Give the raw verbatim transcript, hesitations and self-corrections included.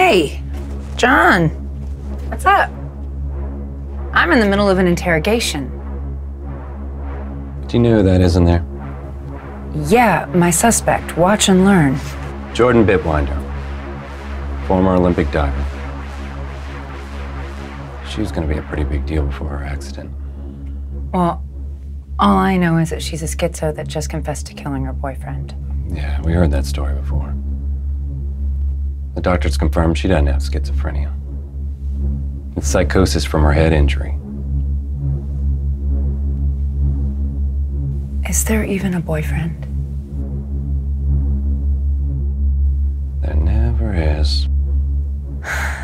Hey, John. What's up? I'm in the middle of an interrogation. Do you know who that is in there? Yeah, my suspect. Watch and learn. Jordan Bitwinder, former Olympic diver. She was going to be a pretty big deal before her accident. Well, all I know is that she's a schizo that just confessed to killing her boyfriend. Yeah, we heard that story before. The doctors confirmed she doesn't have schizophrenia. It's psychosis from her head injury. Is there even a boyfriend? There never is.